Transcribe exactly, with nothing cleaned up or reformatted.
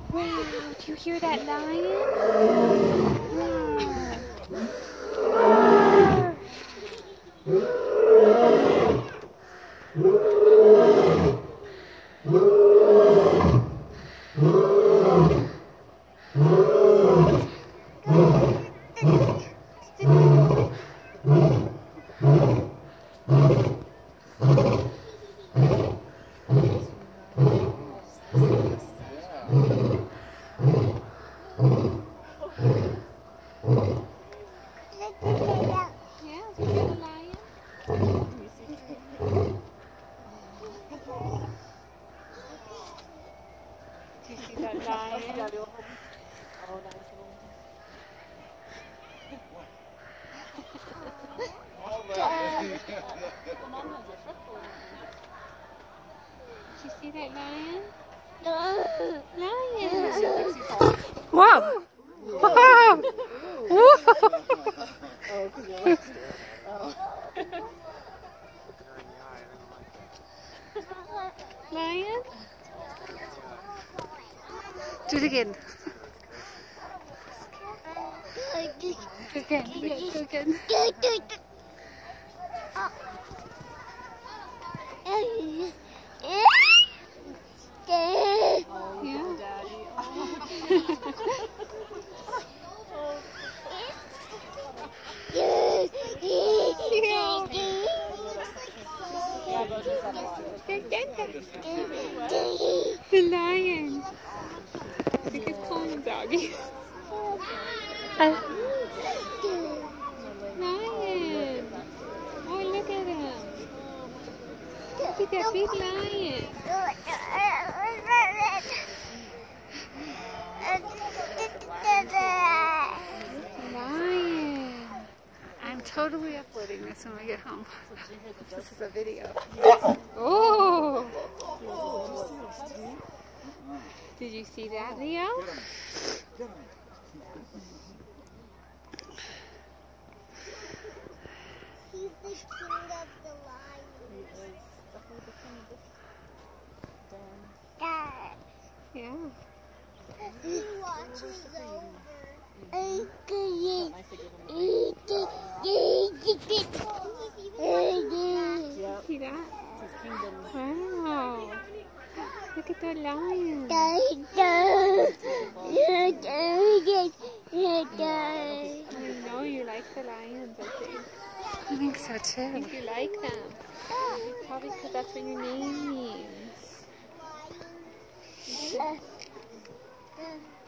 Wow, do you hear that lion? Do you see that lion? Did you see that lion? Lion! Whoa! Whoa! Whoa! Lion? Do it again. Do it again. Do it again. The lion. I think it's calling him doggy. Uh, Lion. Oh, look at him. Look at that big lion. Lion. I'm totally uploading this when we get home. This is a video. Oh. Did you see that, Leo? He's the king of the lions. Dad. Yeah. He watches over. See that? Wow. Look at the lion. I know you like the lions, I think. I think so I too. think you like them. Probably because that's what your name means.